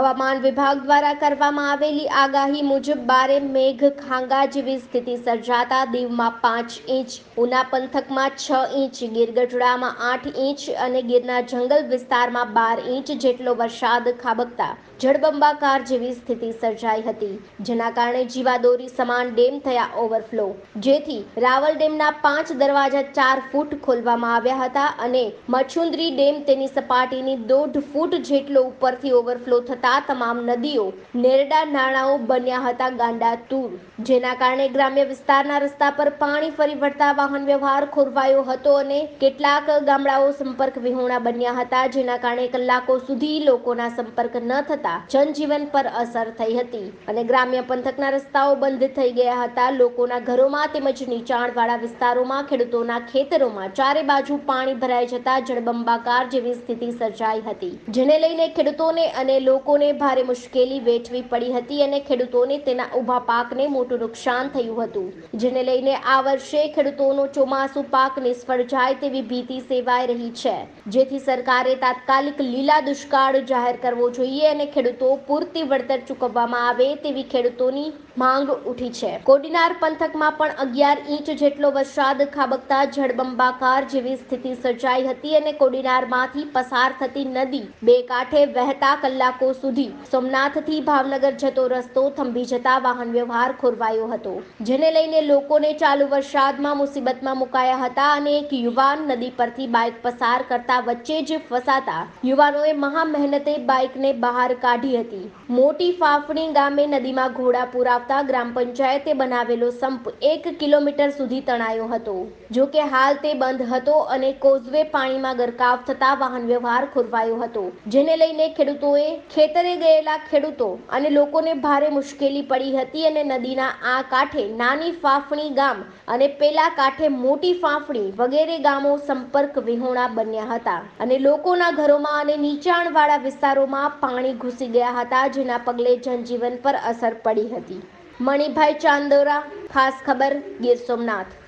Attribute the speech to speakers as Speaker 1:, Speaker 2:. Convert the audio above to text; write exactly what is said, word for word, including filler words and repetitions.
Speaker 1: હવામાન વિભાગ દ્વારા કરવામાં આવેલી આગાહી મુજબ બારે મેઘ ખાંગા જેવી સ્થિતિ સર્જાતા દીવમાં પાંચ ઇંચ, ઉના પંથકમાં છ ઇંચ, ગીર ગઢડામાં આઠ ઇંચ અને ગીરના જંગલ વિસ્તારમાં બાર ઇંચ જેટલો વરસાદ ખાબકતા જળબંબાકાર જેવી સ્થિતિ સર્જાઈ હતી, જેના કારણે જીવાદોરી સમાન ડેમ થયા ઓવરફ્લો, જેથી રાવલ ડેમના પાંચ દરવાજા ચાર ફૂટ ખોલવામાં આવ્યા હતા અને મચુંદરી ડેમ તેની સપાટીની દોઢ ફૂટ જેટલો ઉપરથી ઓવરફ્લો થતા તમામ નદીઓ નેરડા નાળાઓ બન્યા હતા ગાંડાતુર, જેના કારણે ગ્રામ્ય વિસ્તારના રસ્તા પર પાણી ફરી વળતા વાહન વ્યવહાર ખોરવાયો હતો અને કેટલાક ગામડાઓ સંપર્ક વિહોણા બન્યા હતા, જેના કારણે કલાકો સુધી લોકોના સંપર્ક ન થતા જનજીવન પર અસર થઈ હતી અને ગ્રામ્ય પંથકના રસ્તાઓ બંધ થઈ ગયા હતા. લોકોના ઘરોમાં તેમજ નીચાણવાળા વિસ્તારોમાં, ખેડૂતોના ખેતરોમાં ચારે બાજુ પાણી ભરાઈ જતા જળબંબાકાર જેવી સ્થિતિ સર્જાઈ હતી, જેને લઈને ખેડૂતોને અને લોકોને ભારે મુશ્કેલી વેઠવી પડી હતી અને ખેડૂતોને તેના ઊભા પાકને મોટું નુકસાન થયું હતું, જેને લઈને આ વર્ષે ખેડૂતોનો ચોમાસુ પાક નિષ્ફળ જાય તેવી ભીતિ સેવાઈ રહી છે, જેથી સરકારે તાત્કાલિક લીલા દુષ્કાળ જાહેર કરવો જોઈએ અને ખેડૂતો પૂરતી વળતર ચૂકવવામાં આવે તેવી ખેડૂતોની માંગ ઉઠી છે. કોડીનાર પંથકમાં પણ અગિયાર ઇંચ જેટલો વરસાદ ખાબકતા જળબંબાકાર જેવી સ્થિતિ સર્જાઈ હતી અને કોડીનારમાંથી પસાર થતી નદી બે કાંઠે વહેતા કલાકો સુધી સોમનાથથી ભાવનગર જતો રસ્તો થંભી જતા વાહન વ્યવહાર ખોરવાયો હતો, જેને લઈને લોકોને ચાલુ વરસાદમાં મુસીબતમાં મુકાયા હતા અને એક યુવાન નદી પરથી બાઇક પસાર કરતા વચ્ચે જ ફસાતા યુવાનોએ મહા મહેનતે બાઇકને બહાર કાઢી હતી. મોટી ફાફણી ગામે નદીમાં ઘોડા પુરાવતા ગ્રામ પંચાયતે બનાવેલો સંપ એક કિલોમીટર સુધી તણાયો હતો, જો કે હાલ તે બંધ હતો અને કોઝવે પાણીમાં ગરકાવ થતા વાહન વ્યવહાર ખોરવાયો હતો, જેને લઈને ખેડૂતોએ ખેતરે ગયેલા ખેડૂતો અને લોકોને ભારે મુશ્કેલી પડી હતી અને નદીના આ કાંઠે નાની ફાફણી ગામ અને પેલા કાંઠે મોટી ફાફણી વગેરે ગામો સંપર્ક વિહોણા બન્યા હતા અને લોકોના ઘરોમાં અને નીચાણવાળા વિસ્તારોમાં પાણી ઘૂસી ગયા હતા, જેના પગલે જનજીવન પર અસર પડી હતી. મણિભાઈ ચાંદોરા, ખાસ ખબર, ગીર સોમનાથ.